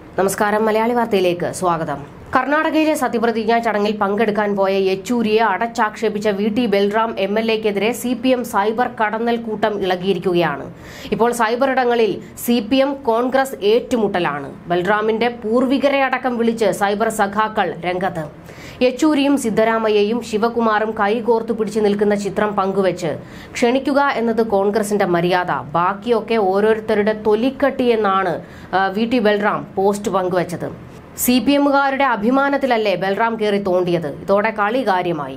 നമസ്കാരം. മലയാളി വാർത്തയിലേക്ക് സ്വാഗതം. കർണാടകയിലെ സത്യപ്രതിജ്ഞാ ചടങ്ങിൽ പങ്കെടുക്കാൻ പോയ യെച്ചൂരിയെ അടച്ചാക്ഷേപിച്ച VT ബൽറാം MLAക്കെതിരെ CPM സൈബർ കടന്നൽ കൂട്ടം ഇളകിയിരിക്കുകയാണ്. ഇപ്പോൾ സൈബറിടങ്ങളിൽ CPM കോൺഗ്രസ് ഏറ്റുമുട്ടലാണ്. ബൽറാമിന്റെ പൂർവികരെ അടക്കം വിളിച്ച് സൈബർ സഖാക്കൾ രംഗത്ത്. യെച്ചൂരിയും സിദ്ധരാമയ്യയും ശിവകുമാറും കൈകോർത്തു പിടിച്ചു നിൽക്കുന്ന ചിത്രം പങ്കുവച്ച് ക്ഷണിക്കുക എന്നത് കോൺഗ്രസിന്റെ മര്യാദ, ബാക്കിയൊക്കെ ഓരോരുത്തരുടെ തൊലിക്കട്ടി എന്നാണ് VT ബൽറാം പോസ്റ്റ് പങ്കുവച്ചത്. CPMകാരുടെ അഭിമാനത്തിലല്ലേ ബൽറാം കയറി തോണ്ടിയത്? ഇതോടെ കളി കാര്യമായി.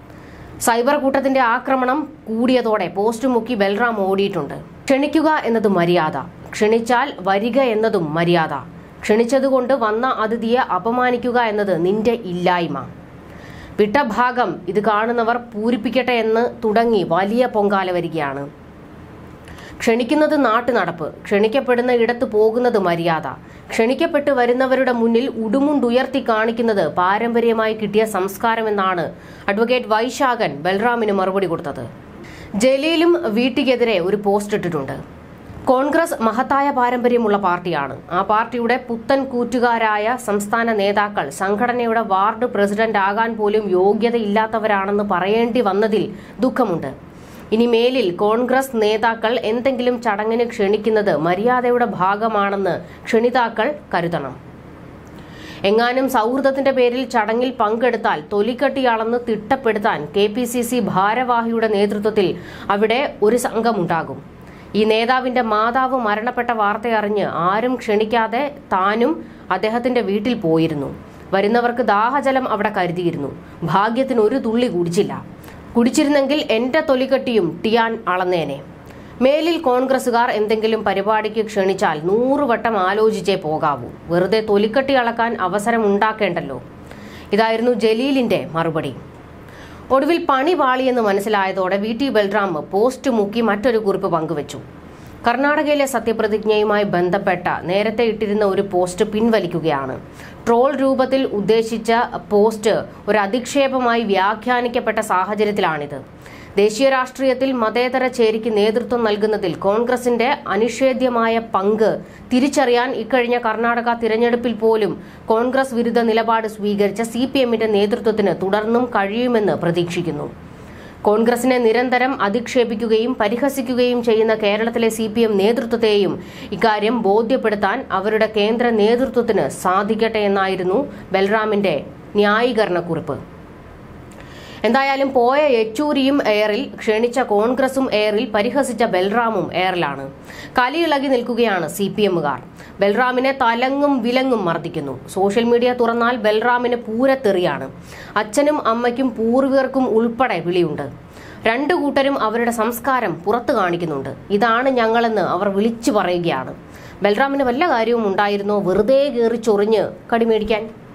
സൈബർ കൂട്ടത്തിന്റെ ആക്രമണം കൂടിയതോടെ പോസ്റ്റ് മുക്കി ബൽറാം ഓടിയിട്ടുണ്ട്. ക്ഷണിക്കുക എന്നത് മര്യാദ, ക്ഷണിച്ചാൽ വരിക എന്നതും മര്യാദ, ക്ഷണിച്ചതുകൊണ്ട് വന്ന അതിഥിയെ അപമാനിക്കുക എന്നത് നിന്റെ ഇല്ലായ്മ. വിട്ട ഭാഗം ഇത് കാണുന്നവർ പൂരിപ്പിക്കട്ടെ എന്ന് തുടങ്ങി വലിയ പൊങ്കാല വരികയാണ്. ക്ഷണിക്കുന്നത് നാട്ടുനടപ്പ്, ക്ഷണിക്കപ്പെടുന്ന ഇടത്ത് പോകുന്നത് മര്യാദ, ക്ഷണിക്കപ്പെട്ട് വരുന്നവരുടെ മുന്നിൽ ഉടുമുണ്ടുയർത്തി കാണിക്കുന്നത് പാരമ്പര്യമായി കിട്ടിയ സംസ്കാരമെന്നാണ് അഡ്വക്കേറ്റ് വൈശാഖൻ ബൽറാമിന് മറുപടി കൊടുത്തത്. ജലീലും VTക്കെതിരെ ഒരു പോസ്റ്റ് ഇട്ടിട്ടുണ്ട്. കോൺഗ്രസ് മഹത്തായ പാരമ്പര്യമുള്ള പാർട്ടിയാണ്. ആ പാർട്ടിയുടെ പുത്തൻ കൂറ്റുകാരായ സംസ്ഥാന നേതാക്കൾ സംഘടനയുടെ വാർഡ് പ്രസിഡന്റ് ആകാൻ പോലും യോഗ്യതയില്ലാത്തവരാണെന്ന് പറയേണ്ടി വന്നതിൽ ദുഃഖമുണ്ട്. ഇനി മേലിൽ കോൺഗ്രസ് നേതാക്കൾ എന്തെങ്കിലും ചടങ്ങിന് ക്ഷണിക്കുന്നത് മര്യാദയുടെ ഭാഗമാണെന്ന് ക്ഷണിതാക്കൾ കരുതണം. എങ്ങാനും സൗഹൃദത്തിന്റെ പേരിൽ ചടങ്ങിൽ പങ്കെടുത്താൽ തൊലിക്കട്ടിയാണെന്ന് തിട്ടപ്പെടുത്താൻ KPCC ഭാരവാഹിയുടെ നേതൃത്വത്തിൽ അവിടെ ഒരു സംഘമുണ്ടാകും. ഈ നേതാവിന്റെ മാതാവ് മരണപ്പെട്ട വാർത്തയറിഞ്ഞ് ആരും ക്ഷണിക്കാതെ താനും അദ്ദേഹത്തിന്റെ വീട്ടിൽ പോയിരുന്നു. വരുന്നവർക്ക് ദാഹജലം അവിടെ കരുതിയിരുന്നു. ഭാഗ്യത്തിന് ഒരു തുള്ളി കുടിച്ചിരുന്നെങ്കിൽ എന്റെ തൊലിക്കട്ടിയും ടിയാൻ അളന്നേനെ. മേലിൽ കോൺഗ്രസുകാർ എന്തെങ്കിലും പരിപാടിക്ക് ക്ഷണിച്ചാൽ 100 വട്ടം ആലോചിച്ചേ പോകാവൂ. വെറുതെ തൊലിക്കട്ടി അളക്കാൻ അവസരം ഉണ്ടാക്കേണ്ടല്ലോ. ഇതായിരുന്നു ജലീലിന്റെ മറുപടി. ഒടുവിൽ പണി പാളിയെന്ന് മനസ്സിലായതോടെ VT ബൽറാം പോസ്റ്റ് മുക്കി മറ്റൊരു കുറിപ്പ് പങ്കുവച്ചു. കർണാടകയിലെ സത്യപ്രതിജ്ഞയുമായി ബന്ധപ്പെട്ട നേരത്തെ ഇട്ടിരുന്ന ഒരു പോസ്റ്റ് പിൻവലിക്കുകയാണ്. ട്രോൾ രൂപത്തിൽ ഉദ്ദേശിച്ച പോസ്റ്റ് ഒരു അധിക്ഷേപമായി വ്യാഖ്യാനിക്കപ്പെട്ട സാഹചര്യത്തിലാണിത്. ദേശീയ രാഷ്ട്രീയത്തിൽ മതേതര ചേരിക്ക് നേതൃത്വം നൽകുന്നതിൽ കോൺഗ്രസിന്റെ അനിഷേധ്യമായ പങ്ക് തിരിച്ചറിയാൻ ഇക്കഴിഞ്ഞ കർണാടക തിരഞ്ഞെടുപ്പിൽ പോലും കോൺഗ്രസ് വിരുദ്ധ നിലപാട് സ്വീകരിച്ച CPMന്റെ നേതൃത്വത്തിന് തുടർന്നും കഴിയുമെന്ന് പ്രതീക്ഷിക്കുന്നു. കോൺഗ്രസിനെ നിരന്തരം അധിക്ഷേപിക്കുകയും പരിഹസിക്കുകയും ചെയ്യുന്ന കേരളത്തിലെ CPM നേതൃത്വത്തെയും ഇക്കാര്യം ബോധ്യപ്പെടുത്താൻ അവരുടെ കേന്ദ്ര നേതൃത്വത്തിന് സാധിക്കട്ടെ എന്നായിരുന്നു ബൽറാമിന്റെ ന്യായീകരണക്കുറിപ്പ്. എന്തായാലും പോയ യെച്ചൂരിയും എയറിൽ, ക്ഷണിച്ച കോൺഗ്രസും എയറിൽ, പരിഹസിച്ച ബൽറാമും എയറിലാണ്. കലിയിളകി നിൽക്കുകയാണ് CPMകാർ. ബൽറാമിനെ തലങ്ങും വിലങ്ങും മർദ്ദിക്കുന്നു. സോഷ്യൽ മീഡിയ തുറന്നാൽ ബൽറാമിന് പൂരത്തെറിയാണ്. അച്ഛനും അമ്മയ്ക്കും പൂർവികർക്കും ഉൾപ്പെടെ വിളിയുണ്ട്. രണ്ടു കൂട്ടരും അവരുടെ സംസ്കാരം പുറത്തു കാണിക്കുന്നുണ്ട്. ഇതാണ് ഞങ്ങളെന്ന് അവർ വിളിച്ചു പറയുകയാണ്. ബൽറാമിന് വല്ല കാര്യവും ഉണ്ടായിരുന്നോ വെറുതെ കയറി ചൊറിഞ്ഞ് കടിമേടിക്കാൻ?